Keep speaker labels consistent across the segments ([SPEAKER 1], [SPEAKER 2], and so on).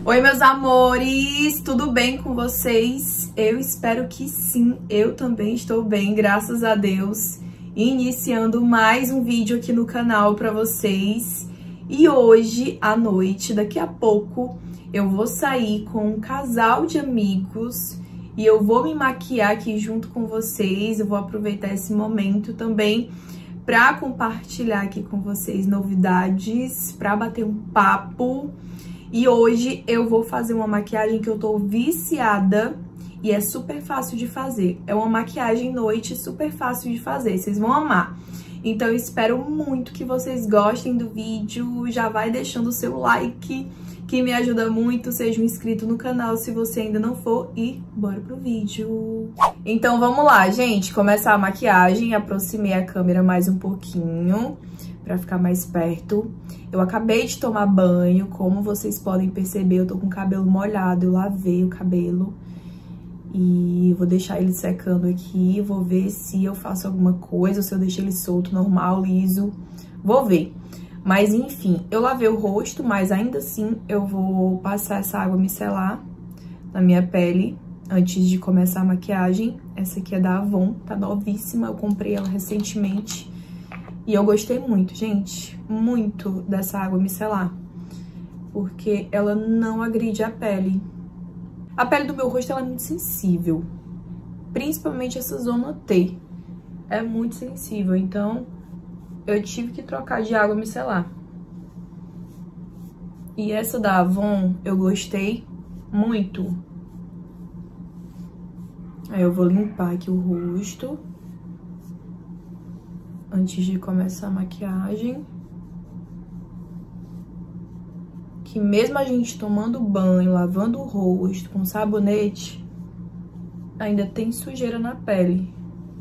[SPEAKER 1] Oi, meus amores, tudo bem com vocês? Eu espero que sim, eu também estou bem, graças a Deus. Iniciando mais um vídeo aqui no canal pra vocês. E hoje à noite, daqui a pouco, eu vou sair com um casal de amigos e eu vou me maquiar aqui junto com vocês. Eu vou aproveitar esse momento também pra compartilhar aqui com vocês novidades, pra bater um papo. E hoje eu vou fazer uma maquiagem que eu tô viciada e é super fácil de fazer. É uma maquiagem noite super fácil de fazer, vocês vão amar. Então eu espero muito que vocês gostem do vídeo. Já vai deixando o seu like, que me ajuda muito. Seja um inscrito no canal se você ainda não for. E bora pro vídeo. Então vamos lá, gente. Começar a maquiagem. Aproximei a câmera mais um pouquinho pra ficar mais perto. Eu acabei de tomar banho, como vocês podem perceber, eu tô com o cabelo molhado, eu lavei o cabelo. E vou deixar ele secando aqui, vou ver se eu faço alguma coisa, ou se eu deixo ele solto, normal, liso, vou ver. Mas enfim, eu lavei o rosto, mas ainda assim eu vou passar essa água micelar na minha pele antes de começar a maquiagem. Essa aqui é da Avon, tá novíssima, eu comprei ela recentemente. E eu gostei muito, gente, muito dessa água micelar, porque ela não agride a pele. A pele do meu rosto, ela é muito sensível, principalmente essa zona T, é muito sensível, então eu tive que trocar de água micelar. E essa da Avon, eu gostei muito. Aí eu vou limpar aqui o rosto antes de começar a maquiagem. Que mesmo a gente tomando banho, lavando o rosto com sabonete, ainda tem sujeira na pele.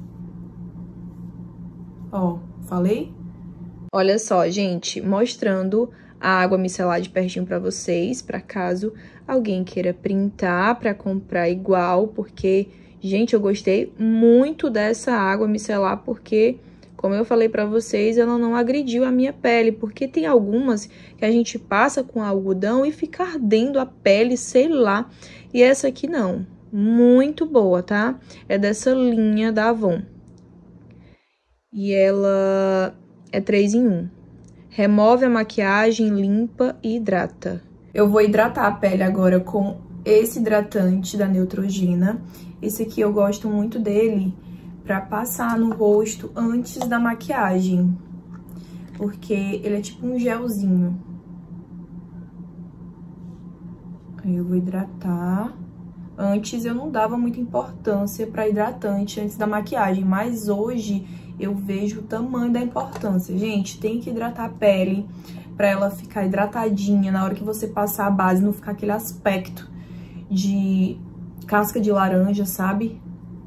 [SPEAKER 1] Ó, falei? Olha só, gente, mostrando a água micelar de pertinho pra vocês, pra caso alguém queira printar pra comprar igual, porque, gente, eu gostei muito dessa água micelar, porque, como eu falei pra vocês, ela não agrediu a minha pele, porque tem algumas que a gente passa com algodão e fica ardendo a pele, sei lá. E essa aqui não, muito boa, tá? É dessa linha da Avon. E ela é 3 em 1. Remove a maquiagem, limpa e hidrata. Eu vou hidratar a pele agora com esse hidratante da Neutrogena. Esse aqui eu gosto muito dele pra passar no rosto antes da maquiagem, porque ele é tipo um gelzinho. Aí eu vou hidratar. Antes eu não dava muita importância pra hidratante antes da maquiagem, mas hoje eu vejo o tamanho da importância. Gente, tem que hidratar a pele pra ela ficar hidratadinha na hora que você passar a base, não ficar aquele aspecto de casca de laranja, sabe?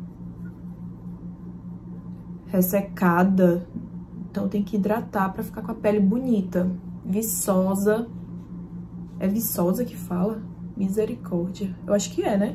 [SPEAKER 1] Ressecada, então tem que hidratar pra ficar com a pele bonita, viçosa. É viçosa que fala? Misericórdia, eu acho que é, né?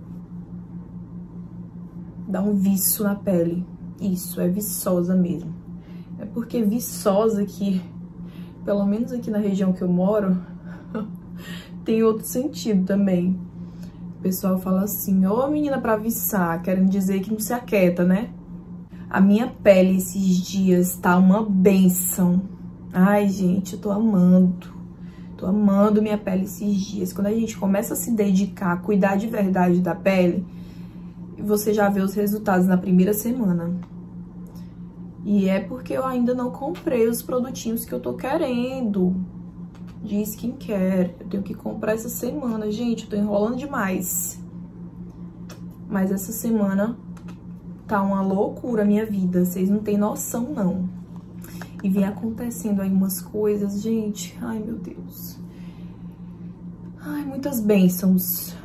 [SPEAKER 1] Dá um viço na pele, isso, é viçosa mesmo. É porque viçosa aqui, pelo menos aqui na região que eu moro, tem outro sentido também. O pessoal fala assim, ô menina pra viçar, querem dizer que não se aquieta, né? A minha pele esses dias tá uma bênção. Ai, gente, eu tô amando. Tô amando minha pele esses dias. Quando a gente começa a se dedicar a cuidar de verdade da pele, você já vê os resultados na primeira semana. E é porque eu ainda não comprei os produtinhos que eu tô querendo de skincare. Eu tenho que comprar essa semana, gente. Eu tô enrolando demais. Mas essa semana tá uma loucura a minha vida, vocês não têm noção, não. E vem acontecendo aí umas coisas, gente, ai meu Deus. Ai, muitas bênçãos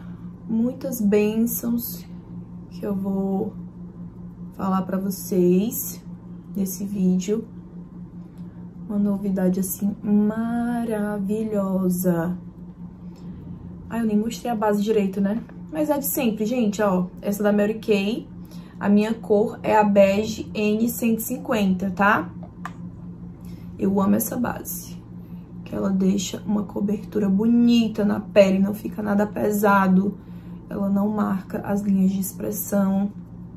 [SPEAKER 1] que eu vou falar pra vocês nesse vídeo. Uma novidade, assim, maravilhosa. Ai, eu nem mostrei a base direito, né? Mas é de sempre, gente, ó. Essa da Mary Kay. A minha cor é a bege N150, tá? Eu amo essa base. que ela deixa uma cobertura bonita na pele, não fica nada pesado, ela não marca as linhas de expressão,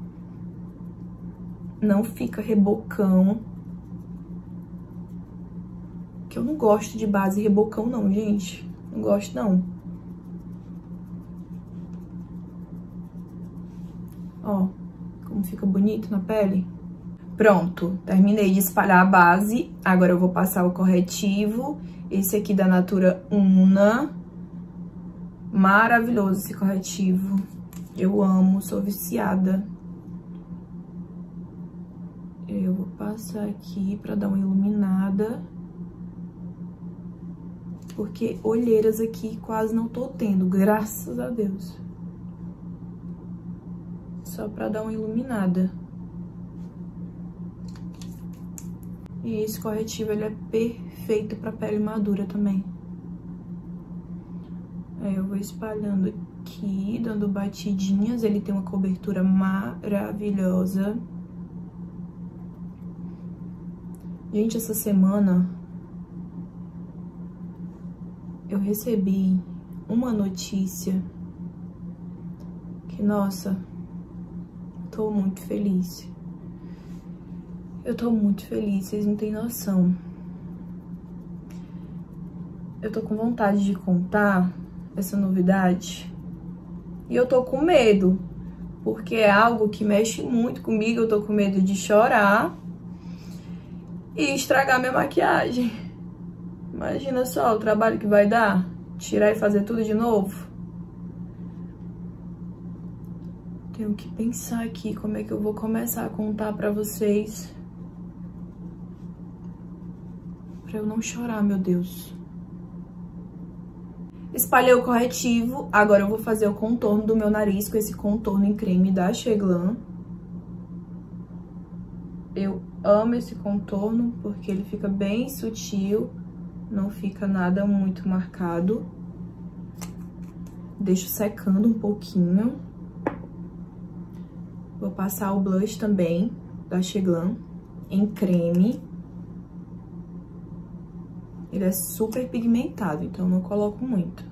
[SPEAKER 1] não fica rebocão. Que eu não gosto de base rebocão não, gente, não gosto não. Ó, como fica bonito na pele. Pronto, terminei de espalhar a base, agora eu vou passar o corretivo, esse aqui da Natura Una, maravilhoso esse corretivo, eu amo, sou viciada. Eu vou passar aqui pra dar uma iluminada, porque olheiras aqui quase não tô tendo, graças a Deus. Só pra dar uma iluminada. E esse corretivo, ele é perfeito pra pele madura também. Eu vou espalhando aqui, dando batidinhas. Ele tem uma cobertura maravilhosa. Gente, essa semana eu recebi uma notícia que, nossa, tô muito feliz. Eu tô muito feliz, vocês não têm noção. Eu tô com vontade de contar essa novidade. E eu tô com medo, porque é algo que mexe muito comigo. Eu tô com medo de chorar e estragar minha maquiagem. Imagina só o trabalho que vai dar, tirar e fazer tudo de novo. Tenho que pensar aqui como é que eu vou começar a contar pra vocês. Pra eu não chorar, meu Deus. Espalhei o corretivo, agora eu vou fazer o contorno do meu nariz com esse contorno em creme da Cheglan. Eu amo esse contorno porque ele fica bem sutil, não fica nada muito marcado. Deixo secando um pouquinho. Vou passar o blush também da Cheglan em creme. Ele é super pigmentado, então eu não coloco muito.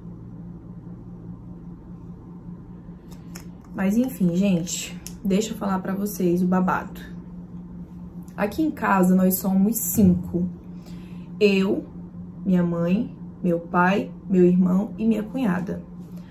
[SPEAKER 1] Mas enfim, gente, deixa eu falar pra vocês o babado. Aqui em casa nós somos 5. Eu, minha mãe, meu pai, meu irmão e minha cunhada.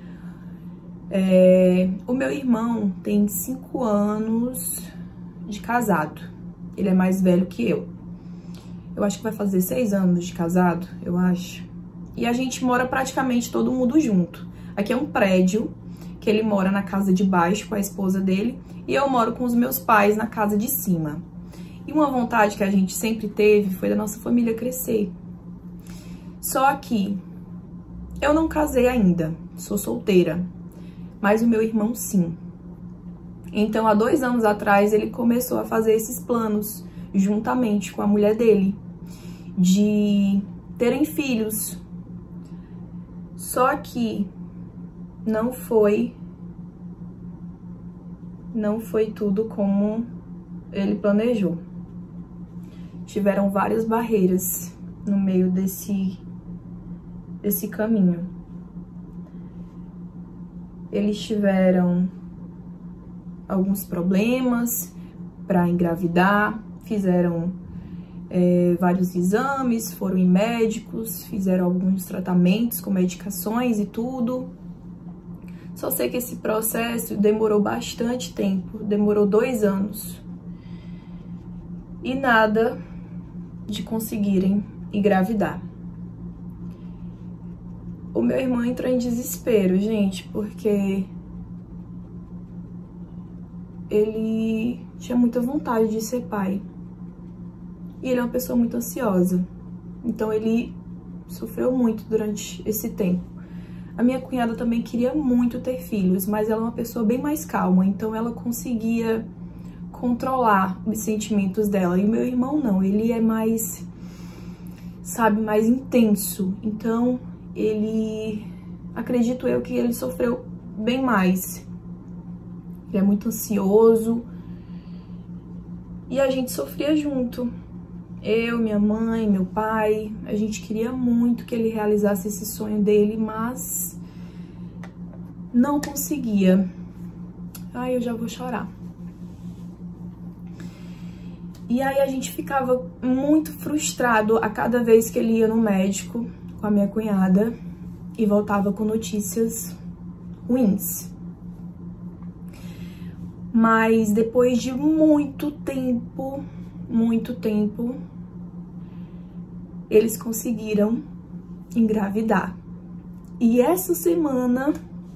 [SPEAKER 1] O meu irmão tem 5 anos de casado. Ele é mais velho que eu. Eu acho que vai fazer 6 anos de casado, eu acho. E a gente mora praticamente todo mundo junto. Aqui é um prédio, que ele mora na casa de baixo com a esposa dele, e eu moro com os meus pais na casa de cima. E uma vontade que a gente sempre teve foi da nossa família crescer. Só que eu não casei ainda, sou solteira, mas o meu irmão sim. Então, há 2 anos atrás, ele começou a fazer esses planos, juntamente com a mulher dele, de terem filhos. Só que não foi tudo como ele planejou. Tiveram várias barreiras no meio desse caminho. Eles tiveram alguns problemas para engravidar, fizeram vários exames, foram em médicos, fizeram alguns tratamentos com medicações e tudo. Só sei que esse processo demorou bastante tempo, demorou 2 anos. E nada de conseguirem engravidar. O meu irmão entrou em desespero, gente, porque ele tinha muita vontade de ser pai. E ele é uma pessoa muito ansiosa. Então ele sofreu muito durante esse tempo. A minha cunhada também queria muito ter filhos, mas ela é uma pessoa bem mais calma, então ela conseguia controlar os sentimentos dela. E o meu irmão não, ele é mais, sabe, mais intenso. Então ele, acredito eu que ele sofreu bem mais. Ele é muito ansioso. E a gente sofria junto. Eu, minha mãe, meu pai, a gente queria muito que ele realizasse esse sonho dele, mas não conseguia. Ai, eu já vou chorar. E aí a gente ficava muito frustrado a cada vez que ele ia no médico com a minha cunhada e voltava com notícias ruins. Mas depois de muito tempo, eles conseguiram engravidar. E essa semana,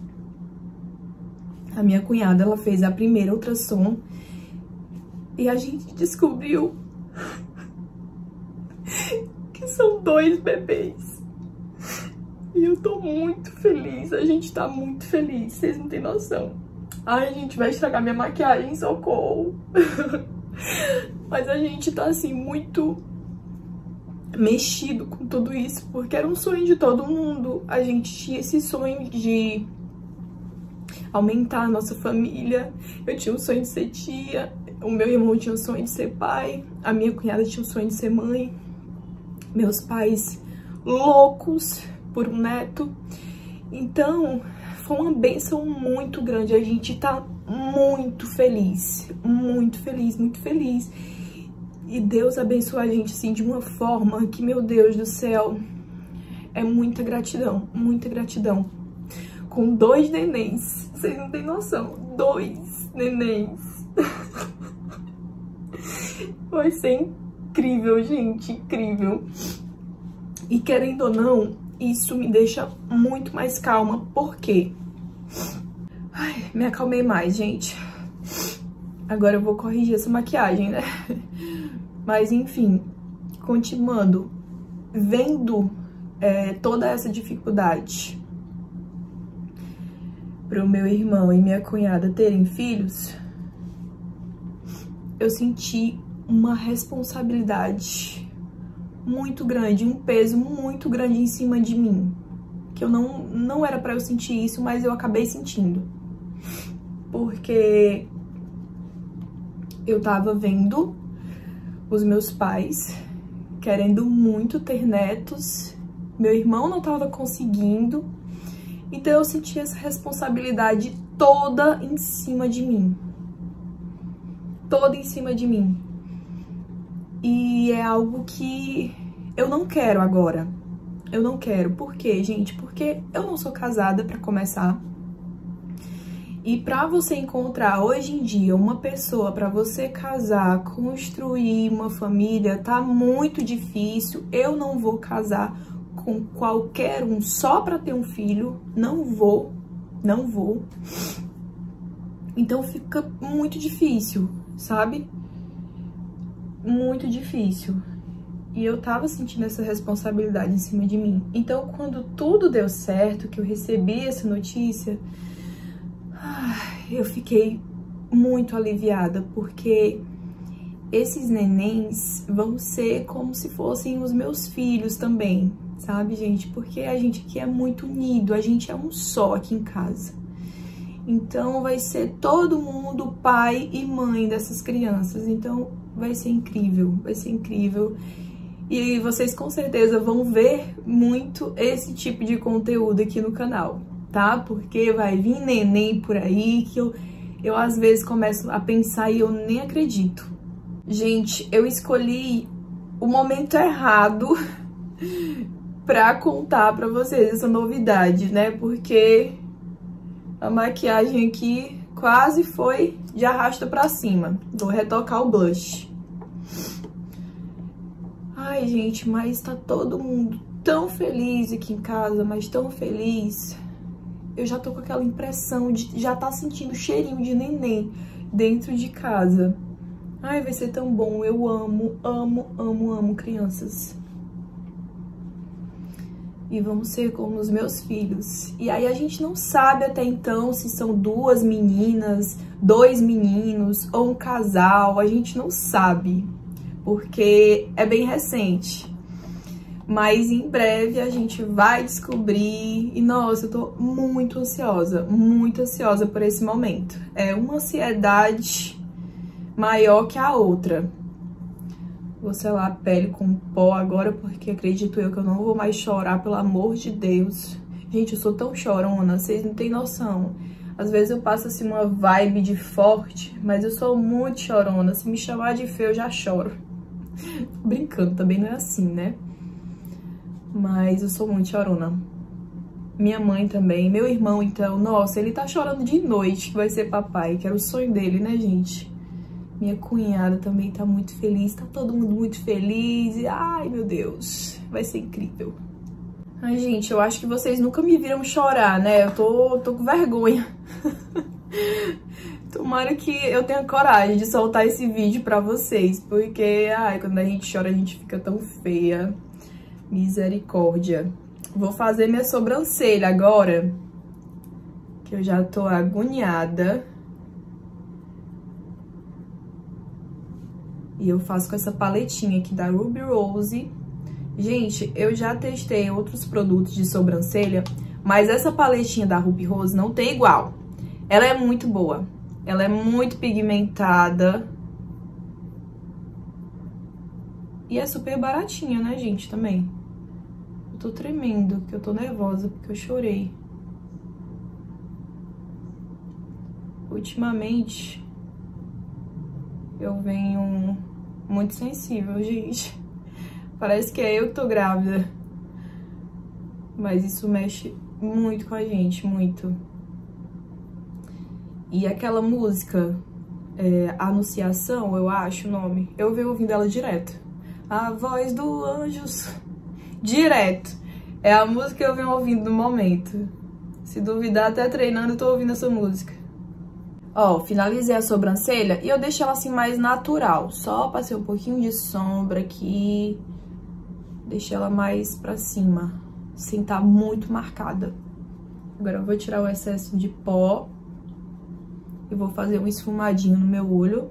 [SPEAKER 1] a minha cunhada, ela fez a primeira ultrassom e a gente descobriu que são 2 bebês. E eu tô muito feliz, a gente tá muito feliz, vocês não tem noção. Ai, a gente vai estragar minha maquiagem, socorro. Mas a gente tá assim, muito mexido com tudo isso, porque era um sonho de todo mundo. A gente tinha esse sonho de aumentar a nossa família. Eu tinha o sonho de ser tia, o meu irmão tinha o sonho de ser pai, a minha cunhada tinha o sonho de ser mãe, meus pais loucos por um neto. Então, foi uma bênção muito grande. A gente tá muito feliz, muito feliz, muito feliz. E Deus abençoou a gente, assim, de uma forma que, meu Deus do céu, é muita gratidão, muita gratidão. Com 2 nenéns, vocês não têm noção, 2 nenéns. Vai ser incrível, gente, incrível. E querendo ou não, isso me deixa muito mais calma. Por quê? Ai, me acalmei mais, gente. Agora eu vou corrigir essa maquiagem, né? Mas enfim, continuando, vendo toda essa dificuldade para o meu irmão e minha cunhada terem filhos, eu senti uma responsabilidade muito grande, um peso muito grande em cima de mim, que eu não era para eu sentir isso, mas eu acabei sentindo, porque eu tava vendo os meus pais querendo muito ter netos, meu irmão não tava conseguindo, então eu senti essa responsabilidade toda em cima de mim. Toda em cima de mim. E é algo que eu não quero agora. Eu não quero. Por quê, gente? Porque eu não sou casada, pra começar. E pra você encontrar hoje em dia uma pessoa pra você casar, construir uma família, tá muito difícil. Eu não vou casar com qualquer um só pra ter um filho. Não vou. Não vou. Então fica muito difícil, sabe? Muito difícil. E eu tava sentindo essa responsabilidade em cima de mim. Então, quando tudo deu certo, que eu recebi essa notícia, eu fiquei muito aliviada, porque esses nenéns vão ser como se fossem os meus filhos também, sabe, gente? Porque a gente aqui é muito unido, a gente é um só aqui em casa. Então, vai ser todo mundo pai e mãe dessas crianças. Então, vai ser incrível, vai ser incrível. E vocês com certeza vão ver muito esse tipo de conteúdo aqui no canal, tá? Porque vai vir neném por aí que eu às vezes começo a pensar e eu nem acredito. Gente, eu escolhi o momento errado pra contar pra vocês essa novidade, né? Porque a maquiagem aqui quase foi de arrasta pra cima. Vou retocar o blush. Ai, gente, mas tá todo mundo tão feliz aqui em casa, mas tão feliz. Eu já tô com aquela impressão de já tá sentindo o cheirinho de neném dentro de casa. Ai, vai ser tão bom. Eu amo, amo, amo, amo crianças. E vamos ser como os meus filhos. E aí a gente não sabe até então se são 2 meninas, 2 meninos ou um casal. A gente não sabe, porque é bem recente. Mas em breve a gente vai descobrir. E nossa, eu tô muito ansiosa por esse momento. É uma ansiedade maior que a outra. Vou selar a pele com pó agora, porque acredito eu que eu não vou mais chorar, pelo amor de Deus. Gente, eu sou tão chorona, vocês não têm noção. Às vezes eu passo assim uma vibe de forte, mas eu sou muito chorona. Se me chamar de feia, eu já choro. Brincando, também não é assim, né? Mas eu sou muito chorona. Minha mãe também, meu irmão então, nossa, ele tá chorando de noite que vai ser papai, que era o sonho dele, né, gente? Minha cunhada também tá muito feliz, tá todo mundo muito feliz. E, ai, meu Deus, vai ser incrível. Ai, gente, eu acho que vocês nunca me viram chorar, né? Eu tô com vergonha. Tomara que eu tenha coragem de soltar esse vídeo pra vocês, porque, ai, quando a gente chora, a gente fica tão feia. Misericórdia. Vou fazer minha sobrancelha agora, que eu já tô agoniada. E eu faço com essa paletinha aqui da Ruby Rose. Gente, eu já testei outros produtos de sobrancelha, mas essa paletinha da Ruby Rose não tem igual. Ela é muito boa. Ela é muito pigmentada. E é super baratinha, né, gente, também. Eu tô tremendo, porque eu tô nervosa, porque eu chorei. Ultimamente, eu venho muito sensível, gente. Parece que é eu que tô grávida. Mas isso mexe muito com a gente, muito. E aquela música, Anunciação, eu acho o nome. Eu venho ouvindo ela direto. A voz do anjos. Direto. É a música que eu venho ouvindo no momento. Se duvidar, até treinando, eu tô ouvindo essa música. Ó, finalizei a sobrancelha e eu deixei ela assim mais natural. Só passei um pouquinho de sombra aqui. Deixei ela mais pra cima, sem estar muito marcada. Agora eu vou tirar o excesso de pó. E vou fazer um esfumadinho no meu olho.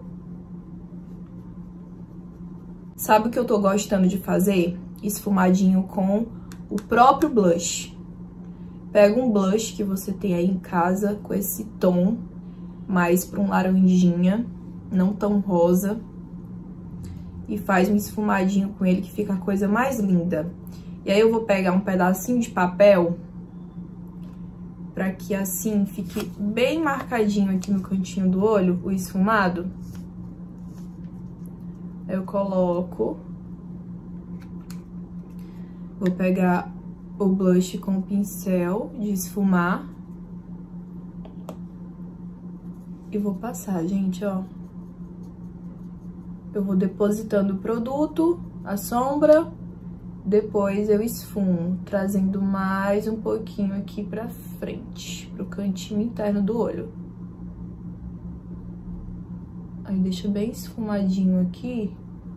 [SPEAKER 1] Sabe o que eu tô gostando de fazer? Esfumadinho com o próprio blush. Pega um blush que você tem aí em casa com esse tom, mais pra um laranjinha, não tão rosa. E faz um esfumadinho com ele que fica a coisa mais linda. E aí eu vou pegar um pedacinho de papel, pra que assim fique bem marcadinho aqui no cantinho do olho, o esfumado. Eu coloco. Vou pegar o blush com o pincel de esfumar. E vou passar, gente, ó. Eu vou depositando o produto, a sombra, depois eu esfumo, trazendo mais um pouquinho aqui pra frente, pro cantinho interno do olho. Aí deixa bem esfumadinho aqui,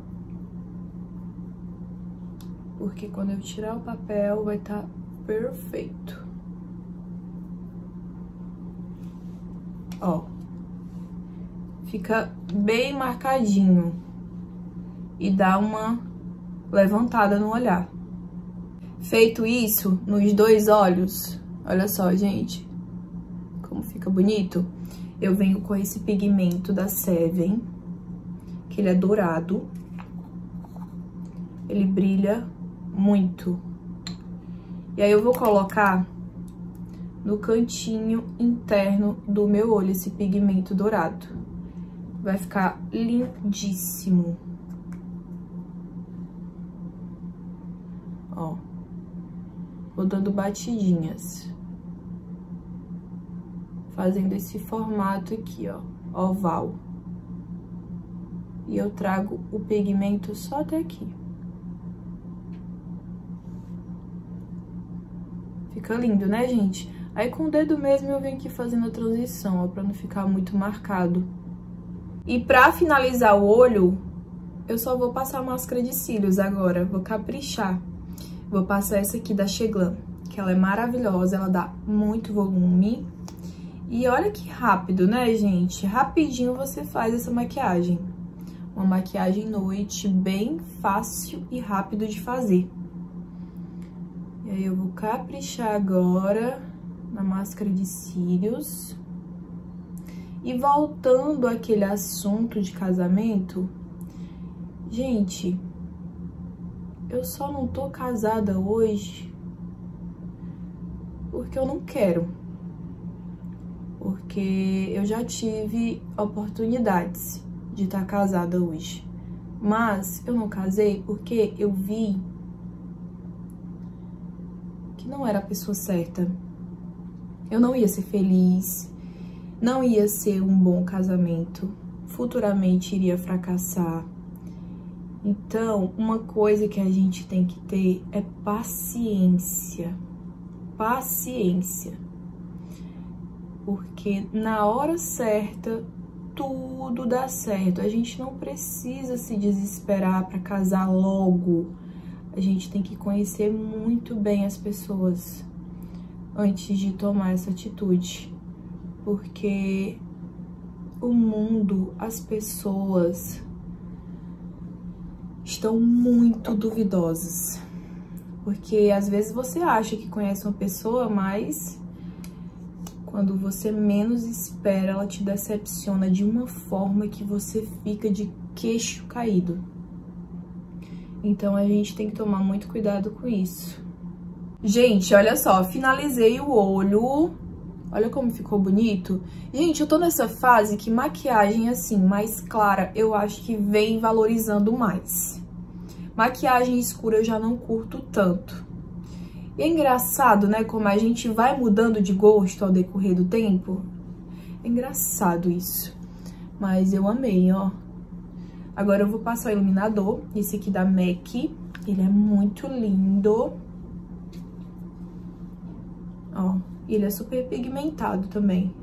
[SPEAKER 1] porque quando eu tirar o papel vai tá perfeito. Ó, fica bem marcadinho. E dá uma levantada no olhar. Feito isso, nos dois olhos, olha só, gente, como fica bonito. Eu venho com esse pigmento da Seven, que ele é dourado. Ele brilha muito. E aí eu vou colocar no cantinho interno do meu olho esse pigmento dourado. Vai ficar lindíssimo. Ó, vou dando batidinhas, fazendo esse formato aqui, ó, oval. E eu trago o pigmento só até aqui. Fica lindo, né, gente? Aí com o dedo mesmo eu venho aqui fazendo a transição, ó, pra não ficar muito marcado. E pra finalizar o olho, eu só vou passar máscara de cílios agora, vou caprichar. Vou passar essa aqui da Cheglam, que ela é maravilhosa, ela dá muito volume. E olha que rápido, né, gente? Rapidinho você faz essa maquiagem. Uma maquiagem noite bem fácil e rápido de fazer. E aí eu vou caprichar agora na máscara de cílios. E voltando àquele assunto de casamento, Gente, eu só não tô casada hoje porque eu não quero. Porque eu já tive oportunidades de estar casada hoje. Mas eu não casei porque eu vi que não era a pessoa certa. Eu não ia ser feliz, não ia ser um bom casamento, futuramente iria fracassar. Então, uma coisa que a gente tem que ter é paciência. Paciência. Porque na hora certa, tudo dá certo. A gente não precisa se desesperar para casar logo. A gente tem que conhecer muito bem as pessoas antes de tomar essa atitude. Porque o mundo, as pessoas estão muito duvidosas. Porque às vezes você acha que conhece uma pessoa, mas quando você menos espera, ela te decepciona de uma forma que você fica de queixo caído. Então a gente tem que tomar muito cuidado com isso. Gente, olha só, finalizei o olho. Olha como ficou bonito. Gente, eu tô nessa fase que maquiagem assim, mais clara, eu acho que vem valorizando mais. Maquiagem escura eu já não curto tanto. E é engraçado, né, como a gente vai mudando de gosto ao decorrer do tempo. É engraçado isso. Mas eu amei, ó. Agora eu vou passar o iluminador, esse aqui da MAC. Ele é muito lindo. Ó, ele é super pigmentado também.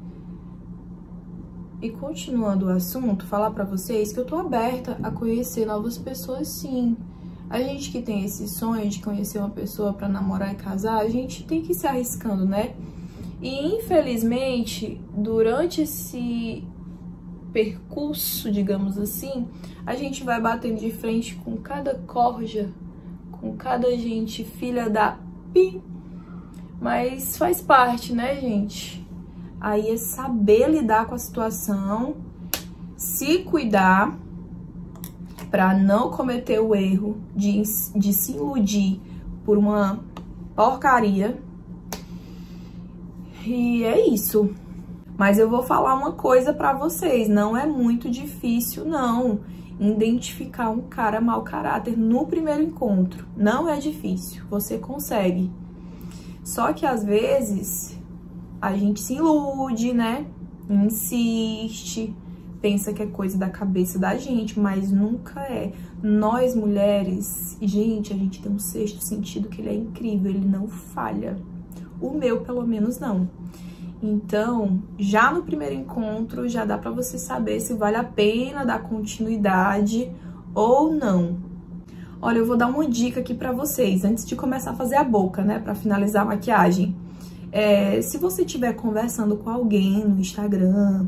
[SPEAKER 1] E continuando o assunto, falar pra vocês que eu tô aberta a conhecer novas pessoas, sim. A gente que tem esse sonho de conhecer uma pessoa pra namorar e casar, a gente tem que ir se arriscando, né? E infelizmente, durante esse percurso, digamos assim, a gente vai batendo de frente com cada corja, com cada gente filha da pi. Mas faz parte, né, gente? Aí é saber lidar com a situação, se cuidar pra não cometer o erro de se iludir por uma porcaria. E é isso. Mas eu vou falar uma coisa pra vocês, não é muito difícil, não, identificar um cara mau caráter no primeiro encontro. Não é difícil, você consegue. Só que às vezes a gente se ilude, né? Insiste, pensa que é coisa da cabeça da gente, mas nunca é. Nós mulheres, gente, a gente tem um sexto sentido que ele é incrível, ele não falha. O meu, pelo menos, não. Então, já no primeiro encontro, já dá pra você saber se vale a pena dar continuidade ou não. Olha, eu vou dar uma dica aqui pra vocês, antes de começar a fazer a boca, né, pra finalizar a maquiagem. Se você estiver conversando com alguém no Instagram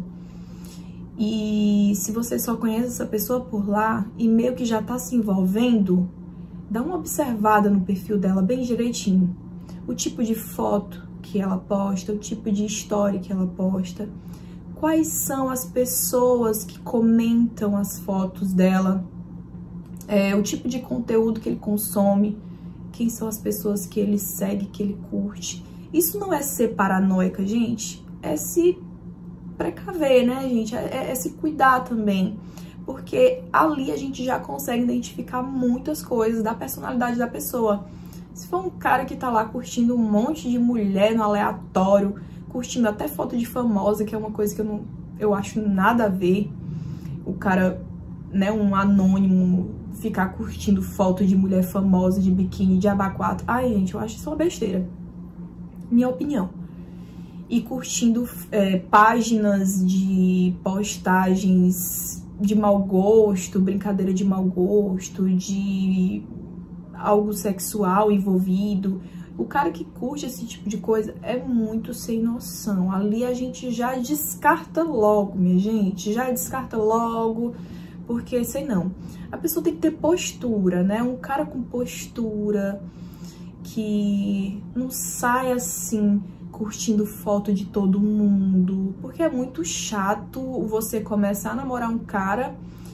[SPEAKER 1] e se você só conhece essa pessoa por lá e meio que já tá se envolvendo, dá uma observada no perfil dela bem direitinho. O tipo de foto que ela posta, o tipo de história que ela posta, quais são as pessoas que comentam as fotos dela, o tipo de conteúdo que ele consome, quem são as pessoas que ele segue, que ele curte. Isso não é ser paranoica, gente, é se precaver, né, gente? É se cuidar também, porque ali a gente já consegue identificar muitas coisas da personalidade da pessoa. Se for um cara que tá lá curtindo um monte de mulher no aleatório, curtindo até foto de famosa, que é uma coisa que eu acho nada a ver, o cara, né, um anônimo, ficar curtindo foto de mulher famosa, de biquíni, de aba4. Ai, gente, eu acho isso uma besteira. Minha opinião. E curtindo páginas de postagens de mau gosto, brincadeira de mau gosto, de algo sexual envolvido. O cara que curte esse tipo de coisa é muito sem noção. Ali a gente já descarta logo, minha gente. Já descarta logo, porque, sei não. A pessoa tem que ter postura, né? Um cara com postura, que não sai assim, curtindo foto de todo mundo. Porque é muito chato você começar a namorar um cara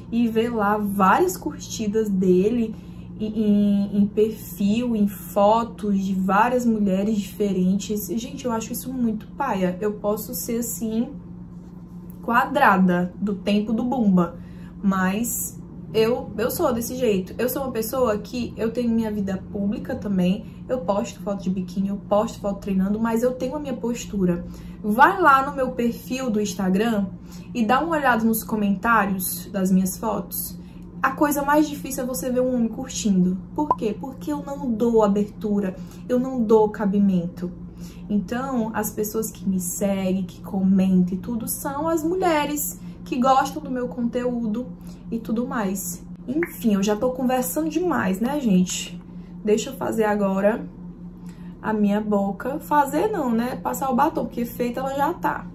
[SPEAKER 1] e ver lá várias curtidas dele em perfil, em fotos de várias mulheres diferentes. Gente, eu acho isso muito paia. Eu posso ser assim, quadrada do tempo do Bumba, mas eu sou desse jeito. Eu sou uma pessoa que eu tenho minha vida pública também. Eu posto foto de biquíni, eu posto foto treinando, mas eu tenho a minha postura. Vai lá no meu perfil do Instagram e dá uma olhada nos comentários das minhas fotos. A coisa mais difícil é você ver um homem curtindo. Por quê? Porque eu não dou abertura, eu não dou cabimento. Então, as pessoas que me seguem, que comentam e tudo, são as mulheres que gostam do meu conteúdo e tudo mais. Enfim, eu já tô conversando demais, né, gente? Deixa eu fazer agora a minha boca. Fazer não, né? Passar o batom, porque feita ela já tá.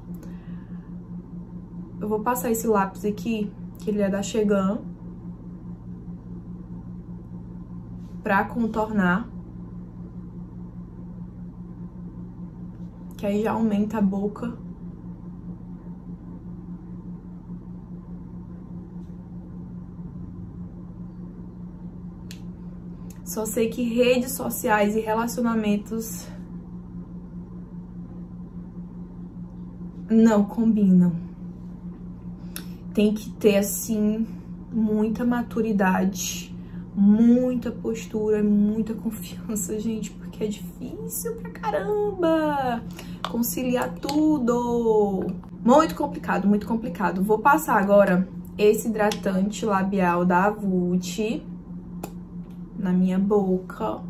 [SPEAKER 1] Eu vou passar esse lápis aqui, que ele é da Chegan, pra contornar. Que aí já aumenta a boca. Só sei que redes sociais e relacionamentos não combinam. Tem que ter, assim, muita maturidade, muita postura, muita confiança, gente, porque é difícil pra caramba conciliar tudo. Muito complicado, muito complicado. Vou passar agora esse hidratante labial da Avult na minha boca.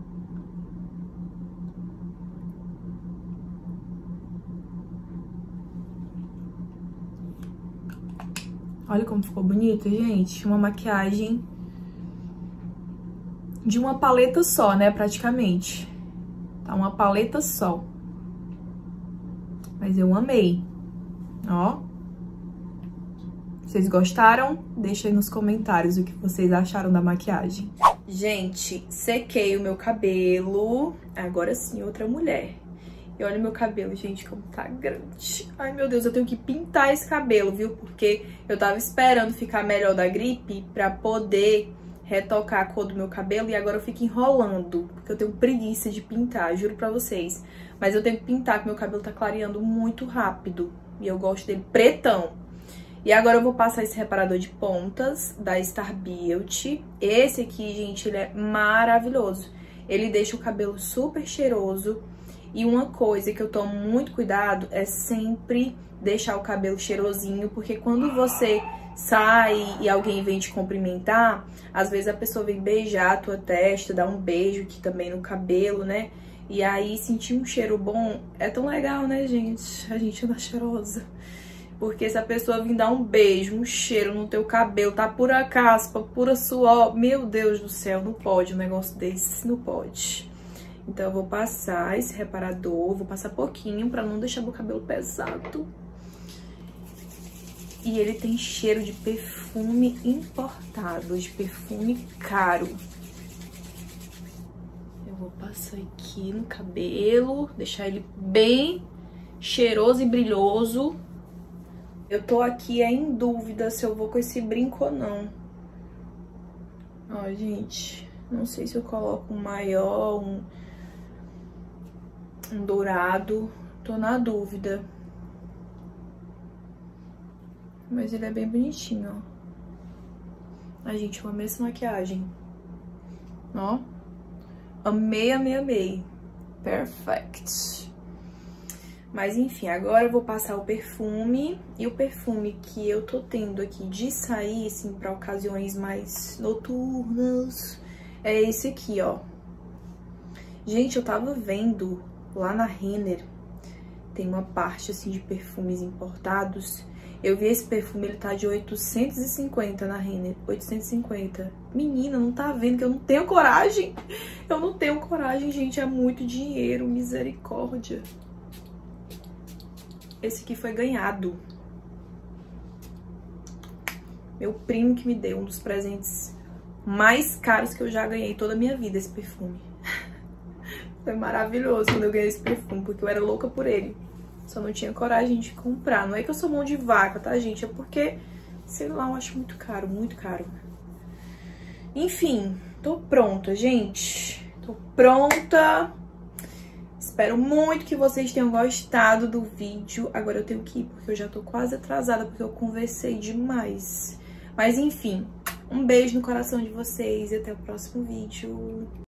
[SPEAKER 1] Olha como ficou bonita, gente. Uma maquiagem de uma paleta só, né, praticamente. Tá uma paleta só. Mas eu amei. Ó. Vocês gostaram? Deixa aí nos comentários o que vocês acharam da maquiagem. Gente, sequei o meu cabelo. Agora sim, outra mulher. E olha o meu cabelo, gente, como tá grande. Ai, meu Deus, eu tenho que pintar esse cabelo, viu? Porque eu tava esperando ficar melhor da gripe pra poder retocar a cor do meu cabelo. E agora eu fico enrolando, porque eu tenho preguiça de pintar, juro pra vocês. Mas eu tenho que pintar, porque meu cabelo tá clareando muito rápido. E eu gosto dele pretão. E agora eu vou passar esse reparador de pontas da Star Beauty. Esse aqui, gente, ele é maravilhoso. Ele deixa o cabelo super cheiroso. E uma coisa que eu tomo muito cuidado é sempre deixar o cabelo cheirosinho, porque quando você sai e alguém vem te cumprimentar, às vezes a pessoa vem beijar a tua testa, dar um beijo aqui também no cabelo, né? E aí sentir um cheiro bom é tão legal, né, gente? A gente anda cheirosa. Porque se a pessoa vir dar um beijo, um cheiro no teu cabelo, tá pura caspa, pura suor, meu Deus do céu, não pode um negócio desse, não pode. Então eu vou passar esse reparador, vou passar pouquinho pra não deixar meu cabelo pesado. E ele tem cheiro de perfume importado, de perfume caro. Eu vou passar aqui no cabelo, deixar ele bem cheiroso e brilhoso. Eu tô aqui em dúvida se eu vou com esse brinco ou não. Ó, gente, não sei se eu coloco um maior, um dourado. Tô na dúvida. Mas ele é bem bonitinho, ó. Ai, gente, eu amei essa maquiagem. Ó. Amei, amei, amei. Perfect. Mas enfim, agora eu vou passar o perfume. E o perfume que eu tô tendo aqui de sair, assim, pra ocasiões mais noturnas, é esse aqui, ó. Gente, eu tava vendo lá na Renner, tem uma parte, assim, de perfumes importados. Eu vi esse perfume, ele tá de 850 na Renner, 850. Menina, não tá vendo que eu não tenho coragem? Eu não tenho coragem, gente, é muito dinheiro, misericórdia. Esse aqui foi ganhado. Meu primo que me deu, um dos presentes mais caros que eu já ganhei toda a minha vida, esse perfume. Foi maravilhoso quando eu ganhei esse perfume, porque eu era louca por ele. Só não tinha coragem de comprar. Não é que eu sou mão de vaca, tá, gente? É porque Sei lá, eu acho muito caro, muito caro. Enfim, tô pronta, gente. Tô pronta. Espero muito que vocês tenham gostado do vídeo. Agora eu tenho que ir, porque eu já tô quase atrasada, porque eu conversei demais. Mas enfim, um beijo no coração de vocês e até o próximo vídeo.